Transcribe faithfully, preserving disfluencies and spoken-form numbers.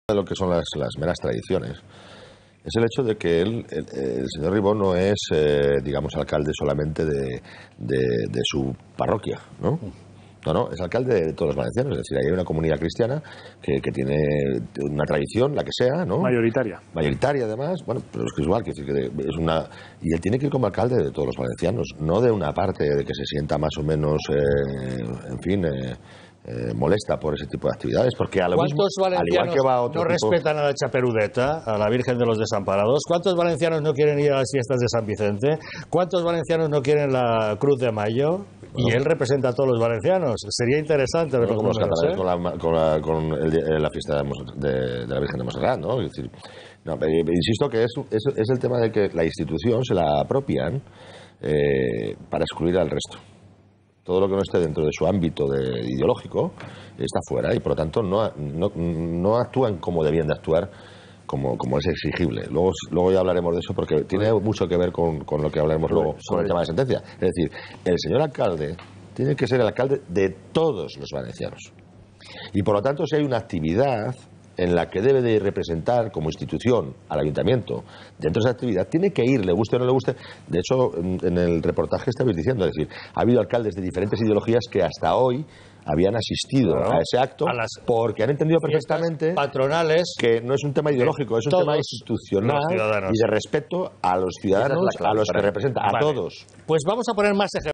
de lo que son las, las meras tradiciones es el hecho de que él, el, el señor Ribó no es, eh, digamos, alcalde solamente de, de, de su parroquia, ¿no? No, no, es alcalde de todos los valencianos. Es decir, hay una comunidad cristiana que, que tiene una tradición, la que sea, ¿no? Mayoritaria. Mayoritaria, además. Bueno, pero es que es igual, que decir que es una... Y él tiene que ir como alcalde de todos los valencianos, no de una parte de que se sienta más o menos, eh, en fin... Eh, Eh, molesta por ese tipo de actividades, porque a lo mismo, al igual que va a otro no tipo... respetan a la Chaperudeta, a la Virgen de los Desamparados? ¿Cuántos valencianos no quieren ir a las fiestas de San Vicente? ¿Cuántos valencianos no quieren la Cruz de Mayo? Y bueno, él representa a todos los valencianos. Sería interesante ver bueno, los como los números, catalanes, ¿eh? con, la, con, la, con el, la fiesta de, de, de la Virgen de Montserrat, ¿no? Es decir, no, insisto que es, es, es el tema de que la institución se la apropian eh, para excluir al resto. Todo lo que no esté dentro de su ámbito de, ideológico está fuera y por lo tanto no, no, no actúan como debían de actuar, como, como es exigible. Luego, luego ya hablaremos de eso porque tiene mucho que ver con, con lo que hablaremos luego sobre el tema de sentencia. Es decir, el señor alcalde tiene que ser el alcalde de todos los valencianos. Y por lo tanto, si hay una actividad en la que debe de representar como institución al ayuntamiento, dentro de esa actividad, tiene que ir, le guste o no le guste. De hecho, en el reportaje estabais diciendo, es decir, ha habido alcaldes de diferentes ideologías que hasta hoy habían asistido claro, a ese acto a las porque han entendido perfectamente patronales que no es un tema ideológico, es un tema institucional y de respeto a los ciudadanos, a los que representa, a vale. todos. Pues vamos a poner más ejemplos.